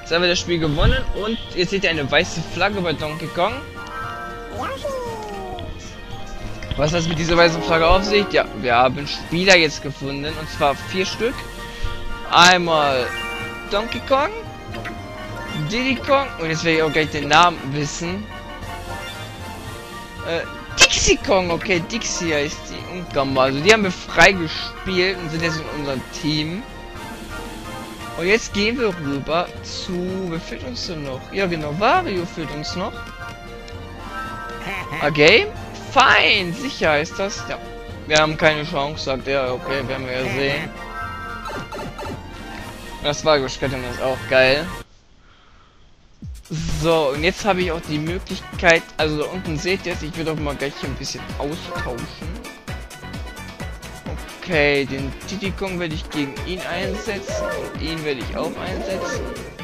Jetzt haben wir das Spiel gewonnen und jetzt seht ihr eine weiße Flagge bei Donkey Kong. Was hat es mit dieser weißen Flagge auf sich? Ja, wir haben Spieler jetzt gefunden und zwar 4 Stück. Einmal Donkey Kong, Diddy Kong und jetzt werde ich auch gleich den Namen wissen. Dixie Kong, okay, Dixie heißt die und Gamba. Also die haben wir freigespielt und sind jetzt in unserem Team. Und jetzt gehen wir rüber zu... Wer fehlt uns denn noch? Ja genau, Wario fehlt uns noch. Okay, fein, sicher ist das. Ja, wir haben keine Chance, sagt er. Okay, werden wir ja sehen. Das Wario-Skattern ist auch geil. So, und jetzt habe ich auch die Möglichkeit, also da unten seht ihr es, ich will doch mal gleich hier ein bisschen austauschen. Okay, den Diddy Kong werde ich gegen ihn einsetzen und ihn werde ich auch einsetzen.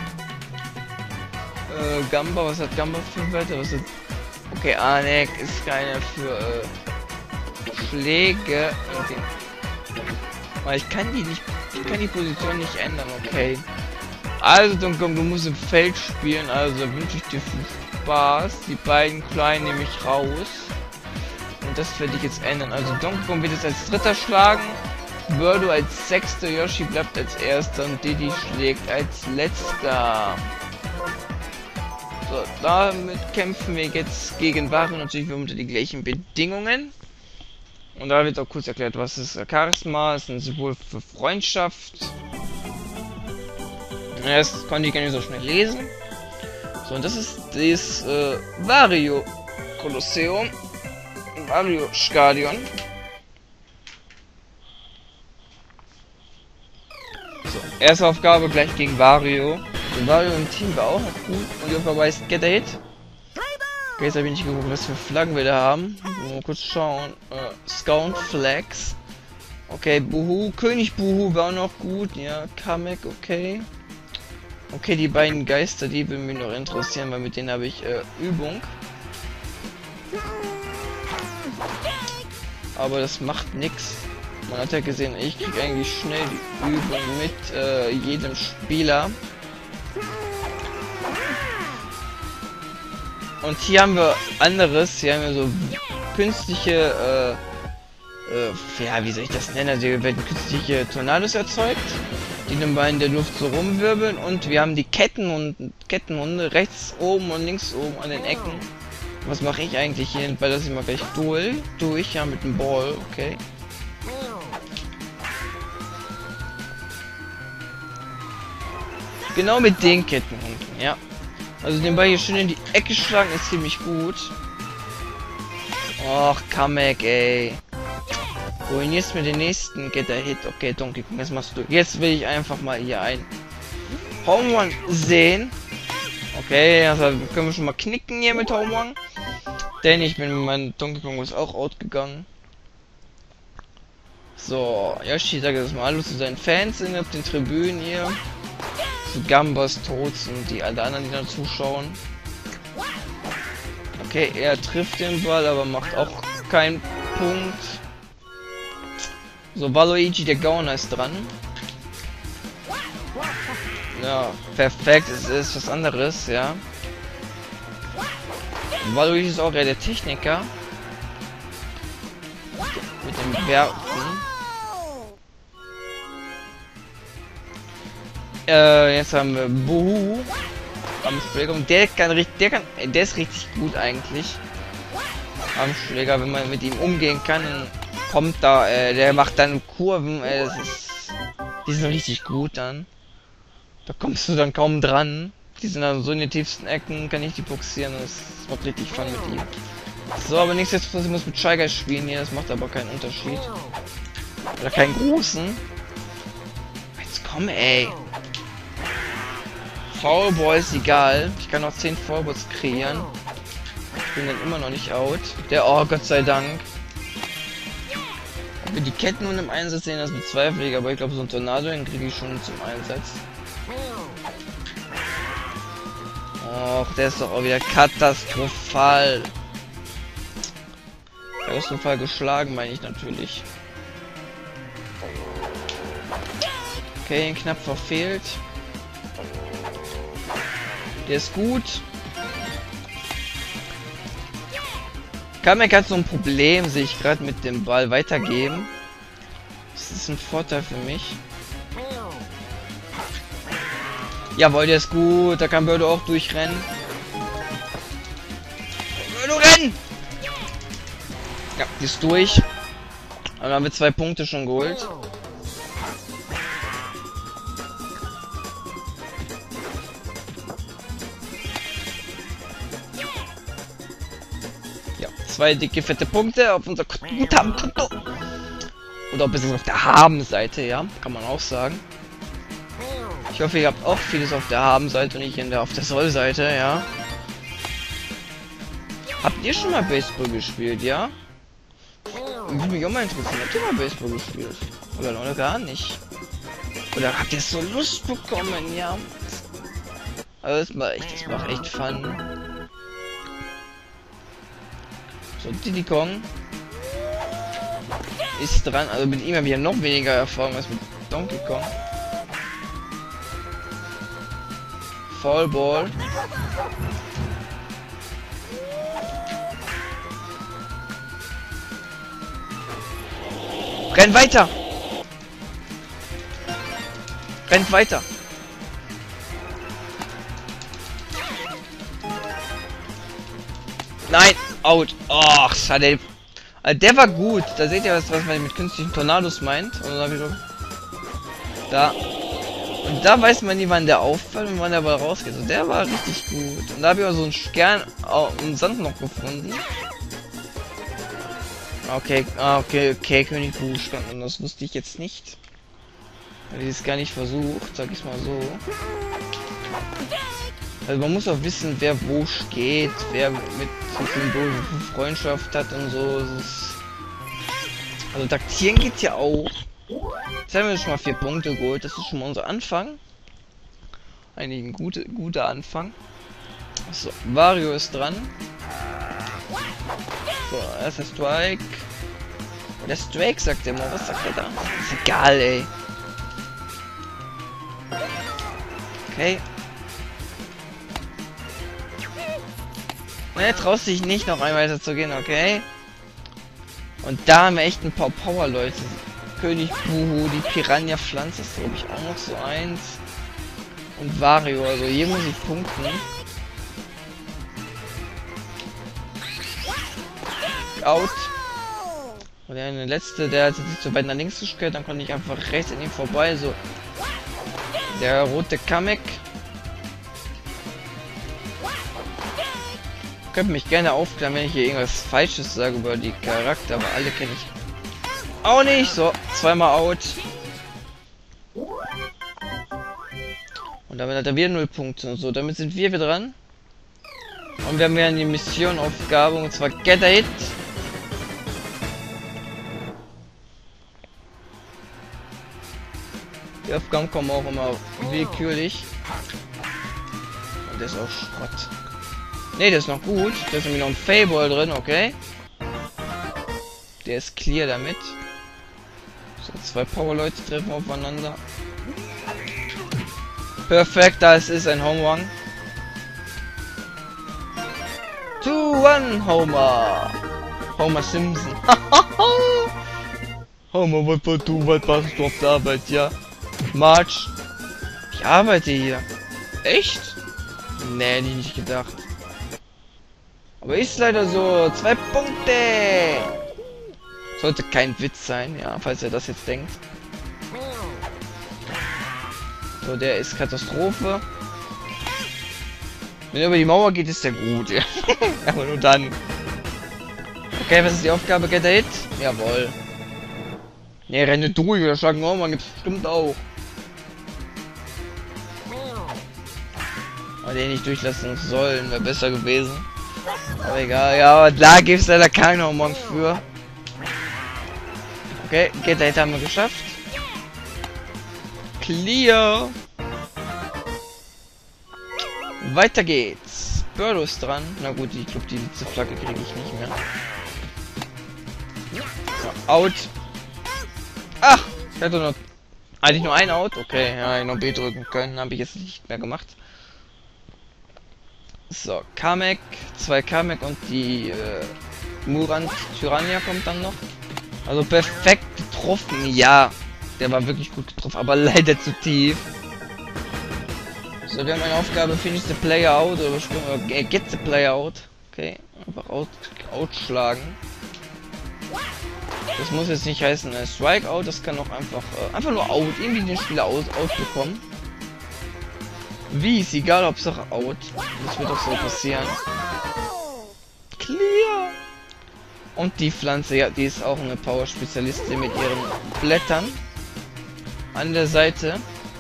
Gamba, was hat Gamba für Werte? Was hat... Okay, Anek ist keiner für Schläge. Aber ich kann die nicht, ich kann die Position nicht ändern, okay. Also Donkey Kong, du musst im Feld spielen, also wünsche ich dir viel Spaß. Die beiden Kleinen nehme ich raus. Und das werde ich jetzt ändern. Also Donkey Kong wird jetzt als Dritter schlagen, Birdo als Sechster, Yoshi bleibt als Erster und Diddy schlägt als Letzter. So, damit kämpfen wir jetzt gegen Wario natürlich unter die gleichen Bedingungen. Und da wird auch kurz erklärt, was ist Charisma, ist ein Symbol für Freundschaft. Das konnte ich gar nicht so schnell lesen. So, und das ist das Wario Kolosseum. Wario Stadion. So, erste Aufgabe gleich gegen Wario. Und Wario im Team war auch noch gut. Und die Aufgabe heißt Get a Hit. Okay, jetzt habe ich nicht geguckt, was für Flaggen wir da haben. Mal kurz schauen. Scout Flags. Okay, Buhu. König Buhu war auch noch gut. Ja, Kamek, okay. Okay, die beiden Geister, die würden mich noch interessieren, weil mit denen habe ich Übung. Aber das macht nichts. Man hat ja gesehen, ich kriege eigentlich schnell die Übung mit jedem Spieler. Und hier haben wir anderes. Hier haben wir so künstliche, ja, wie soll ich das nennen? Also hier werden künstliche Tornados erzeugt, die dann bei in der Luft so rumwirbeln. Und wir haben die Kettenhunde rechts oben und links oben an den Ecken. Was mache ich eigentlich hier? Weil das immer gleich durch, ja, mit dem Ball, okay. Genau mit den Kettenhunden, ja. Also den Ball hier schön in die Ecke schlagen ist ziemlich gut. Och, Kamek, ey. Ruinierst mir den nächsten Get a Hit. Okay, Donkey Kong, jetzt machst du. Jetzt will ich einfach mal hier ein Home Run sehen. Okay, also können wir schon mal knicken hier mit Home Run. Denn ich bin mit meinem Donkey Kong ist auch outgegangen. So, Yoshi, sage das mal Hallo zu seinen Fans sind auf den Tribünen hier. Zu Gambas, Toads und die alle anderen, die da zuschauen. Okay, er trifft den Ball, aber macht auch keinen Punkt. So, Waluigi, der Gauner ist dran. Ja, perfekt, es ist was anderes, ja. Waluigi ist auch eher der Techniker. Mit dem Werfen. Jetzt haben wir Buhu am Schläger und der ist richtig gut eigentlich am Schläger, wenn man mit ihm umgehen kann, dann kommt da, der macht dann Kurven, die sind richtig gut dann. Da kommst du dann kaum dran. Die sind dann so in den tiefsten Ecken, kann ich die boxieren, das macht richtig Fun mit ihm. So, aber nichtsdestotrotz, ich muss mit Shy Guys spielen hier, das macht aber keinen Unterschied. Oder keinen großen. Jetzt komm, ey. Foulball ist egal. Ich kann noch 10 Foulballs kreieren. Ich bin dann immer noch nicht out. Oh Gott sei Dank. Ob wir die Ketten und im Einsatz sehen, das bezweifle ich, aber ich glaube so ein Tornado, den kriege ich schon zum Einsatz. Och, der ist doch auch wieder katastrophal. Katastrophal geschlagen, meine ich natürlich. Okay, knapp verfehlt. Der ist gut. Kamek hat so ein Problem, sehe ich gerade mit dem Ball weitergeben. Das ist ein Vorteil für mich. Jawohl, der ist gut. Da kann Birdo auch durchrennen. Birdo rennen! Ja, die ist durch. Und dann haben wir 2 Punkte schon geholt. Ja, 2 dicke, fette Punkte auf unser Guthabenkonto. Oder ob es auf der Haben-Seite, ja, kann man auch sagen. Ich hoffe, ihr habt auch vieles auf der Haben-Seite und nicht auf der Soll-Seite, ja. Habt ihr schon mal Baseball gespielt, ja? Würde mich auch mal interessieren, habt ihr mal Baseball gespielt? Oder gar nicht? Oder habt ihr so Lust bekommen, ja? Also das macht echt Fun. So, Diddy Kong ist dran. Also mit ihm habe ich ja noch weniger Erfahrung als mit Donkey Kong. Foul Ball. Renn weiter! Rennt weiter! Nein! Out! Och, schade. Der war gut. Da seht ihr, was man mit künstlichen Tornados meint. Und dann hab ich so da. Und da weiß man nie, wann der auffällt und wann der Ball rausgeht. Und der war richtig gut. Und da habe ich auch so einen Stern im Sand noch gefunden. Okay, okay, König Buch stand und das wusste ich jetzt nicht. Hätte ich es gar nicht versucht, sag ich mal so. Also man muss auch wissen, wer wo steht, wer mit so Symbol Freundschaft hat und so. Also taktieren geht ja auch. Jetzt haben wir schon mal 4 Punkte geholt, das ist schon mal unser Anfang. Eigentlich ein guter Anfang. So, Wario ist dran. So, erster Strike. Der Strike sagt er mal, was sagt er da? Ist egal, ey. Okay. Ne, traust dich nicht noch einmal weiter zu gehen, okay? Und da haben wir echt ein paar Power, Leute. König Buhu, die Piranha-Pflanze ist, glaube ich, auch noch so eins. Und Wario, also hier muss ich punkten. Out. Und der letzte, der hat sich so weit nach links gestellt, dann konnte ich einfach rechts an ihm vorbei, so. Der rote Kamek. Könnt mich gerne aufklären, wenn ich hier irgendwas Falsches sage über die Charakter, aber alle kenne ich auch nicht. So, 2-mal out. Und damit hat er wieder 0 Punkte und so. Damit sind wir wieder dran. Und wir haben wieder eine Missionaufgabe, und zwar Get a Hit. Die Aufgaben kommen auch immer willkürlich. Und der ist auch Schrott. Ne, der ist noch gut. Da ist nämlich noch ein Fayball drin, okay. Der ist clear damit. So, 2 Power-Leute treffen aufeinander. Perfekt, das ist ein Home Run. 2-1 Homer. Homer Simpson. Homer, was machst du auf der Arbeit, ja? March. Ich arbeite hier. Echt? Nee, hätte ich nicht gedacht. Aber ist leider so. 2 Punkte. Sollte kein Witz sein, ja, falls ihr das jetzt denkt. So, der ist Katastrophe. Wenn er über die Mauer geht, ist der gut, ja. Aber nur dann. Okay, was ist die Aufgabe? Get a Hit? Jawohl. Ne, renne durch oder schlagen Mauer, man gibt's bestimmt auch. Aber den nicht durchlassen sollen, wäre besser gewesen. Aber egal, ja, aber da gibt's leider keinen Hormon für. Okay, Get a Hit haben wir geschafft. Clear. Weiter geht's. Birdo ist dran. Na gut, ich glaube, die letzte Flagge kriege ich nicht mehr. So, out. Ach, ich hatte noch eigentlich nur ein Out. Okay, ja, noch B drücken können. Habe ich jetzt nicht mehr gemacht. So, Kamek, 2 Kamek und die Murant Tyrannia kommt dann noch. Also perfekt getroffen, ja. Der war wirklich gut getroffen, aber leider zu tief. So, wir haben eine Aufgabe, finish the player out oder get the player out. Okay, einfach outschlagen. Das muss jetzt nicht heißen Strike out, das kann auch einfach nur out, irgendwie den Spieler out bekommen. Wie ist egal, Hauptsache out. Das wird auch so passieren. Clear. Und die Pflanze, ja, die ist auch eine Power-Spezialistin mit ihren Blättern an der Seite.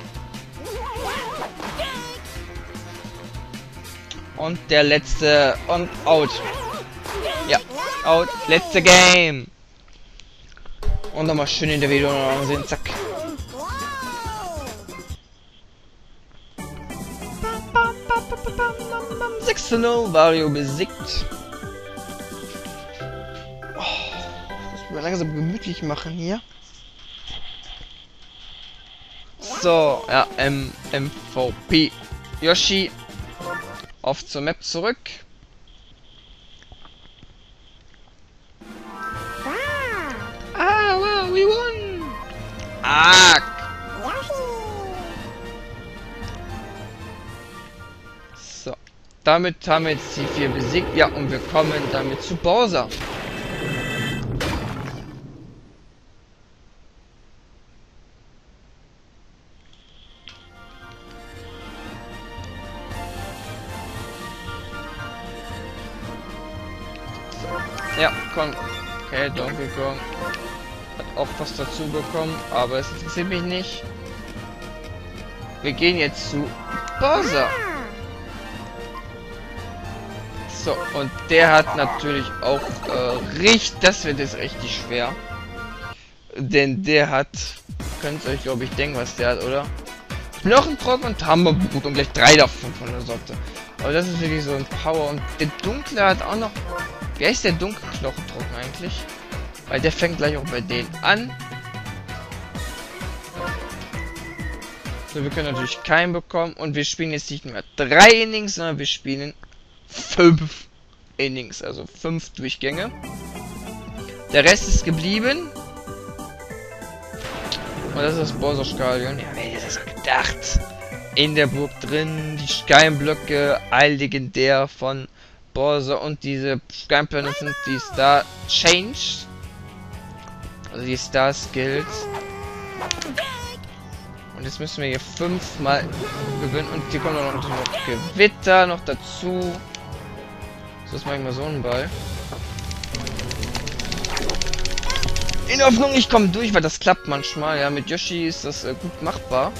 Und der letzte und out. Ja, out. Letzte Game. Und nochmal schön in der Video noch sehen. Zack. 6:0, Wario besiegt. Oh, das muss man langsam gemütlich machen hier. So, ja, MVP. Yoshi. Auf zur Map zurück. Ah, wow, we won! Ah! So. Damit haben wir jetzt die 4 besiegt. Ja, und wir kommen damit zu Bowser. Ja, komm. Okay, Donkey Kong hat auch was dazu bekommen, aber es interessiert mich nicht. Wir gehen jetzt zu Bowser. So, und der hat natürlich auch das wird jetzt richtig schwer. Denn der hat, könnt ihr euch glaube ich denken, was der hat, oder? Knochentrocken und Hammerboot und gleich 3 davon von der Sorte. Aber das ist wirklich so ein Power. Und der Dunkle hat auch noch. Wer ist der dunkle Knochentrocken eigentlich? Weil der fängt gleich auch bei denen an. So, wir können natürlich keinen bekommen. Und wir spielen jetzt nicht mehr 3 Innings, sondern wir spielen 5 Innings. Also 5 Durchgänge. Der Rest ist geblieben. Und das ist das Bowser-Stadion. Ja, wer hätte das gedacht? In der Burg drin. Die Steinblöcke. Alllegendär von Bowser. Und diese Steinplatten sind die Star Change. Also die Star Skills. Und jetzt müssen wir hier 5-mal gewinnen. Und hier kommt auch noch Gewitter noch dazu. So ist manchmal so ein Ball. In Hoffnung, ich komme durch, weil das klappt manchmal. Ja, mit Yoshi ist das gut machbar.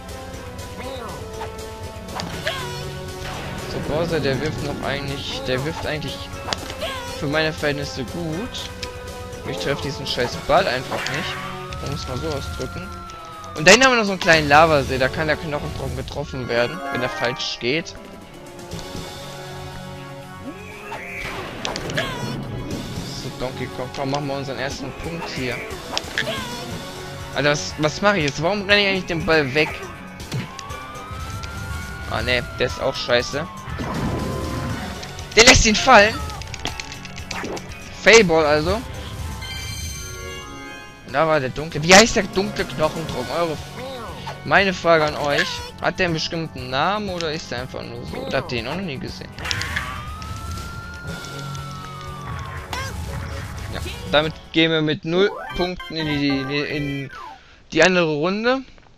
So, Bowser, der wirft eigentlich für meine Verhältnisse gut. Ich treffe diesen scheiß Ball einfach nicht. Man muss mal so ausdrücken. Und dahin haben wir noch so einen kleinen Lavasee. Da kann der Knochentrocken getroffen werden, wenn er falsch geht. So, Donkey Kong, komm, machen wir unseren ersten Punkt hier. Alter, was mache ich jetzt? Warum renne ich eigentlich den Ball weg? Ah, ne, der ist auch scheiße. Der lässt ihn fallen. Failball also. Da war der dunkle. Wie heißt der dunkle Knochentrocken? Meine Frage an euch. Hat der einen bestimmten Namen oder ist der einfach nur so? Oder habt ihr ihn noch nie gesehen? Ja, damit gehen wir mit 0 Punkten in die andere Runde.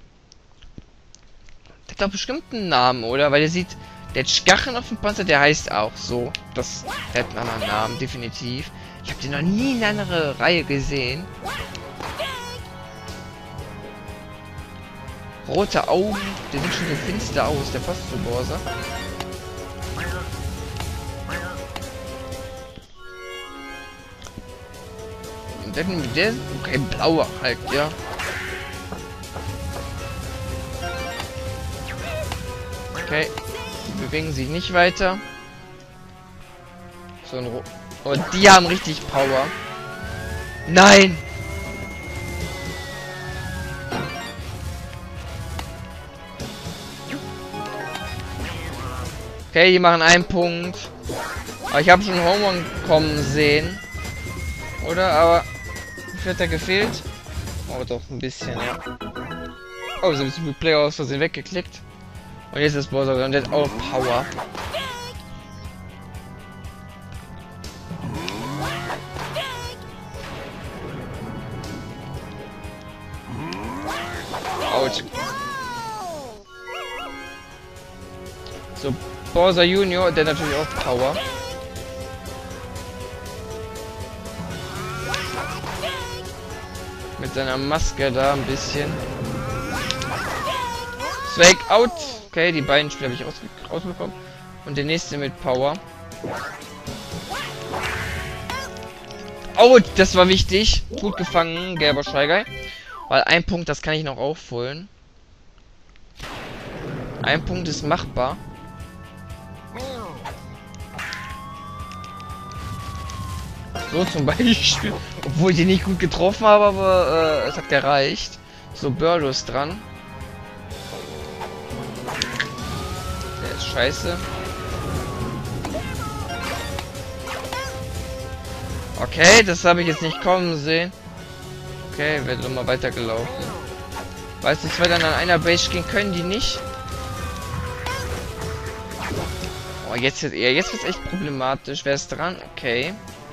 Der hat doch bestimmt einen Namen, oder? Weil der sieht, der Stacheln auf dem Panzer, der heißt auch so. Der hat einen anderen Namen, definitiv. Ich habe den noch nie in einer andere Reihe gesehen. Rote Augen, der sieht schon so finster aus, der passt zu Bowser. Und dann mit der, okay, blauer halt, ja. Okay, die bewegen sich nicht weiter. So ein und die haben richtig Power. Nein! Okay, die machen einen Punkt. Aber ich habe schon Home kommen sehen. Oder? Aber wie viel hat da gefehlt? Oh, doch, ein bisschen, ja. Oh, so ist die Player aus Versehen weggeklickt. Und jetzt ist Bowser und der hat auch Power. Out. So, Bowser Junior, der hat natürlich auch Power. Mit seiner Maske da ein bisschen. Swag out. Okay, die beiden Spiele habe ich rausbekommen. Und der nächste mit Power. Oh, das war wichtig. Gut gefangen, gelber Shy Guy. Weil ein Punkt, das kann ich noch aufholen. Ein Punkt ist machbar. So zum Beispiel. Obwohl ich die nicht gut getroffen habe, aber es hat gereicht. So, Birdo ist dran. Der ist scheiße. Okay, das habe ich jetzt nicht kommen sehen. Okay, werde doch mal weitergelaufen. Weißt du, zwei dann an einer Base gehen können die nicht. Oh, jetzt wird es echt problematisch. Wer ist dran? Okay.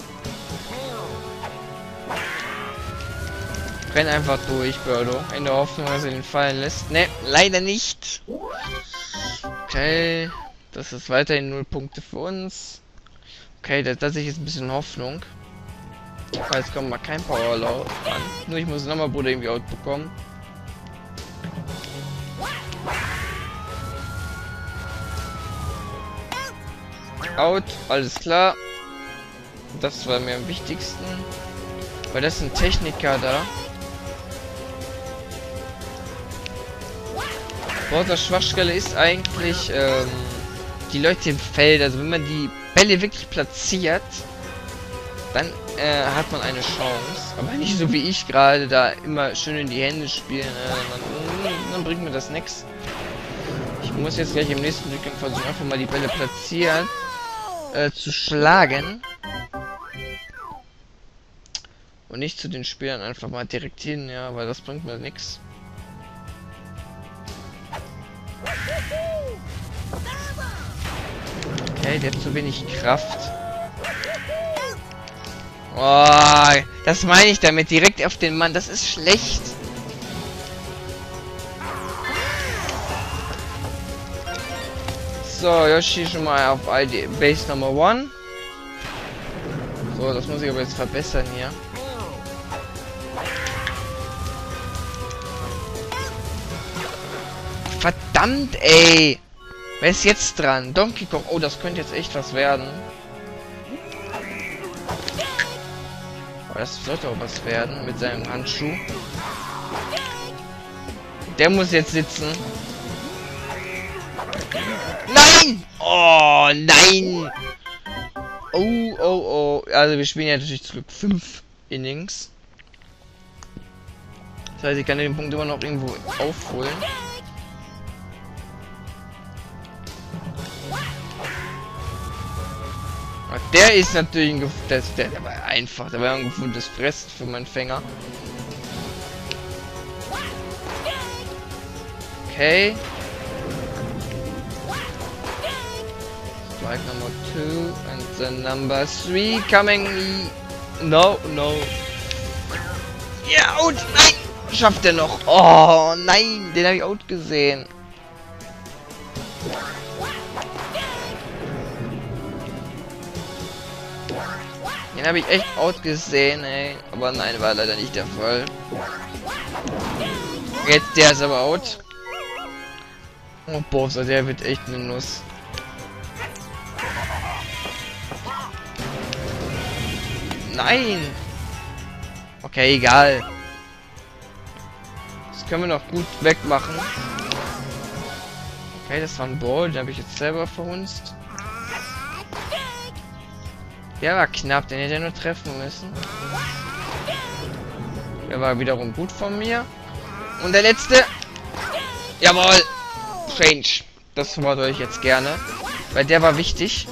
Renn einfach durch, Birdo. In der Hoffnung, dass er den fallen lässt. Ne, leider nicht. Okay. Das ist weiterhin 0 Punkte für uns. Okay, da sehe ich jetzt ein bisschen Hoffnung. Jetzt kommt mal kein Powerlauf an. Nur ich muss nochmal Bruder irgendwie out bekommen. Out, alles klar. Das war mir am wichtigsten. Weil das sind Techniker da. Bowser Schwachstelle ist eigentlich die Leute im Feld. Also wenn man die Bälle wirklich platziert, dann hat man eine Chance. Aber nicht so wie ich gerade da immer schön in die Hände spielen. Dann bringt mir das nichts. Ich muss jetzt gleich im nächsten Rückgang versuchen, einfach mal die Bälle platzieren zu schlagen. Und nicht zu den Spielern einfach mal direkt hin, ja, weil das bringt mir nichts. Okay, der hat zu wenig Kraft. Oh, das meine ich damit, direkt auf den Mann, das ist schlecht. So, Yoshi schon mal auf Base Nummer 1. So, das muss ich aber jetzt verbessern hier. Verdammt, ey! Wer ist jetzt dran? Donkey Kong. Oh, das könnte jetzt echt was werden. Aber das sollte auch was werden mit seinem Handschuh. Der muss jetzt sitzen. Nein! Oh, nein! Oh, oh, oh. Also wir spielen ja natürlich zurück 5 Innings. Das heißt, ich kann den Punkt immer noch irgendwo aufholen. Der ist natürlich ein der war einfach, der war ein gefundenes Fressen für meinen Fänger. Okay. Strike number 2 and the number 3 coming. No, no. Ja, out! Nein! Schafft er noch? Oh, nein! Den habe ich out gesehen. Den habe ich echt out gesehen, ey. Aber nein, war leider nicht der Fall. Jetzt der ist aber out. Oh, Bowser, der wird echt eine Nuss. Nein! Okay, egal. Das können wir noch gut wegmachen. Okay, das war ein Ball, den habe ich jetzt selber verhunzt. Der war knapp, den hätte er nur treffen müssen. Der war wiederum gut von mir. Und der letzte. Jawohl! Change. Das wollte ich jetzt gerne. Weil der war wichtig.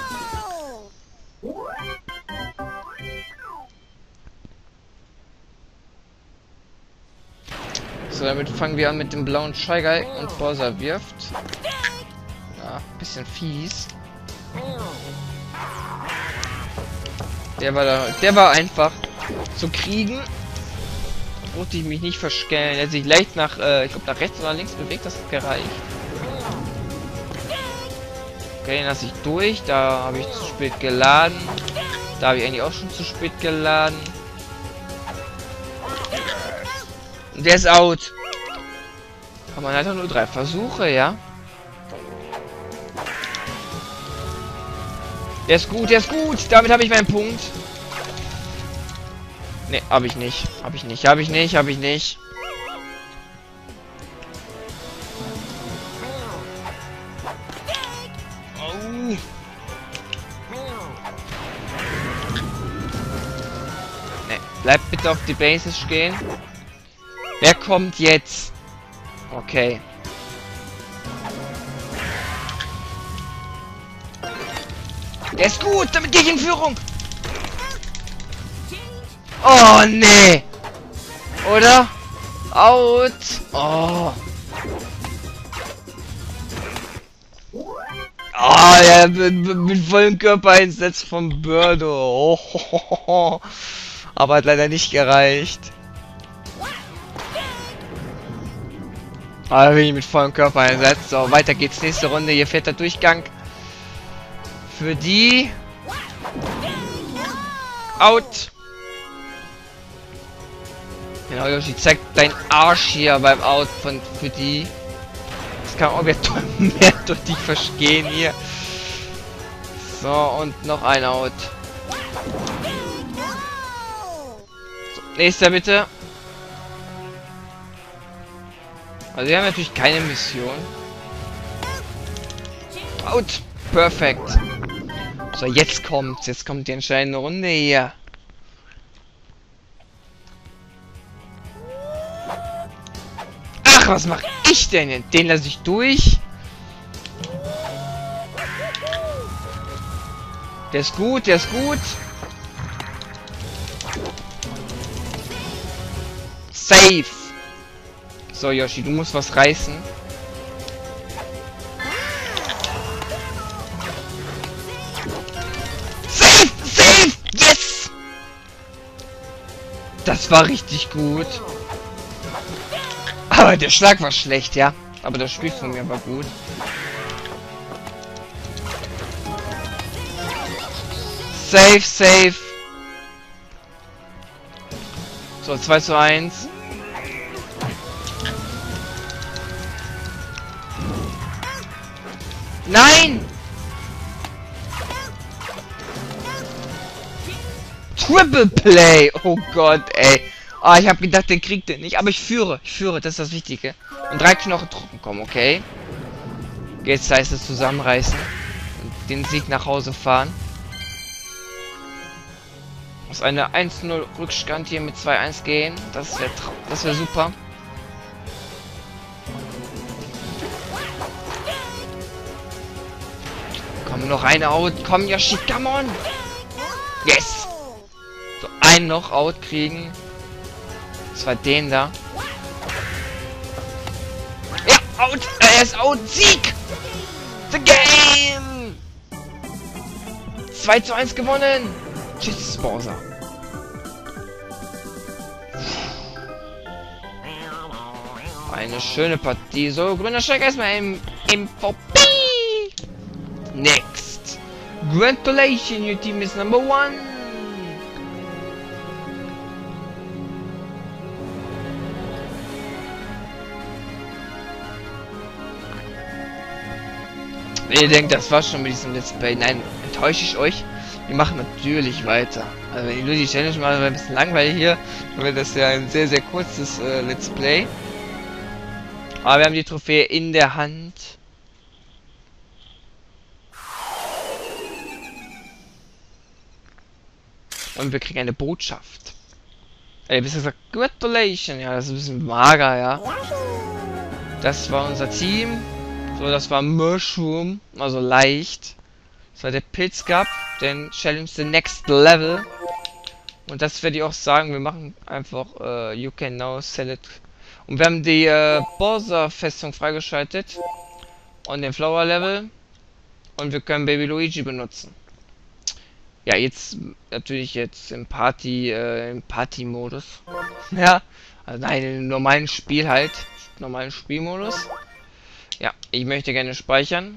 So, damit fangen wir an mit dem blauen Shy Guy und Bowser wirft. Ja, bisschen fies. Der war einfach zu kriegen. Musste ich mich nicht verstellen. Er hat sich leicht nach, ich glaube nach rechts oder links bewegt, das hat gereicht. Okay, den lasse ich durch. Da habe ich zu spät geladen. Da habe ich eigentlich auch schon zu spät geladen. Und der ist out. Aber man hat ja nur 3 Versuche, ja. Der ist gut, der ist gut. Damit habe ich meinen Punkt. Ne, habe ich nicht. Habe ich nicht, habe ich nicht, habe ich nicht. Oh. Ne, bleibt bitte auf die Bases stehen. Wer kommt jetzt? Okay. Der ist gut, damit gehe ich in Führung. Oh, nee. Oder? Out. Oh. Ah, oh, ja, mit vollem Körpereinsatz von Birdo. Oh, ho, ho, ho. Aber hat leider nicht gereicht. Aber bin ich mit vollem Körpereinsatz. So, weiter geht's. Nächste Runde. Hier fährt der Durchgang. Für die. Out. Genau, Yoshi, zeig deinen Arsch hier beim Out für die. Das kann auch mehr durch dich verstehen hier. So, und noch ein Out. So, nächster bitte. Also wir haben natürlich keine Mission. Out. Perfekt. So, jetzt kommt's. Jetzt kommt die entscheidende Runde hier. Ach, was mache ich denn jetzt? Den lasse ich durch. Der ist gut, der ist gut. Safe. So, Yoshi, du musst was reißen. Safe, safe, yes! Das war richtig gut. Aber der Schlag war schlecht, ja. Aber das Spiel von mir war gut. Safe, safe. So, 2:1. Nein! Triple Play! Oh Gott, ey. Ah, ich habe gedacht, den kriegt er nicht. Aber ich führe, das ist das Wichtige. Und 3 Knochentruppen kommen, okay? Jetzt heißt es zusammenreißen. Und den Sieg nach Hause fahren. Aus einer 1:0 Rückstand hier mit 2:1 gehen. Das wäre super. Komm, noch eine Out. Komm, Yoshi, come on. Yes. So, einen noch Out kriegen. Das war den da. Ja, out. Er ist out. Sieg. The game. 2:1 gewonnen. Tschüss, Bowser. Eine schöne Partie. So, grüner Steig erstmal im MVP. Next. Congratulations, your team is number 1. Ihr denkt, das war's schon mit diesem Let's Play. Nein, enttäusche ich euch. Wir machen natürlich weiter. Also wenn ich nur die Challenge mache, wäre ein bisschen langweilig hier. Dann wäre das ja ein sehr, sehr kurzes Let's Play. Aber wir haben die Trophäe in der Hand. Und wir kriegen eine Botschaft. Besser gesagt, Congratulations. Ja, das ist ein bisschen mager, ja. Das war unser Team. So, das war Mushroom, also leicht. Das war der Pilz Cup, den Challenge the Next Level. Und das werde ich auch sagen, wir machen einfach You Can Now Sell It. Und wir haben die Bowser-Festung freigeschaltet. Und den Flower Level. Und wir können Baby Luigi benutzen. Ja, jetzt natürlich jetzt im Party-Modus. Ja, also nein, im normalen Spiel halt. Normalen Spielmodus. Ja, ich möchte gerne speichern.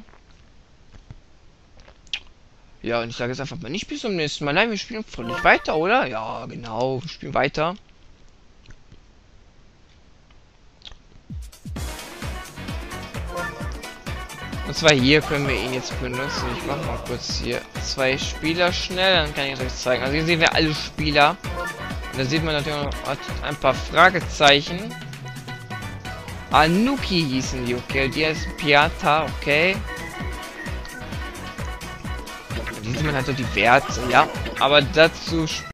Ja, und ich sage jetzt einfach mal nicht bis zum nächsten Mal. Nein, wir spielen fröhlich weiter, oder? Ja, genau, wir spielen weiter. Und zwar hier können wir ihn jetzt benutzen. Ich mache mal kurz hier 2 Spieler schnell, dann kann ich es euch zeigen. Also hier sehen wir alle Spieler. Und da sieht man natürlich noch ein paar Fragezeichen. Anuki hießen die, okay. Die heißt Piata, okay. Die sieht man halt so die Werte, ja. Aber dazu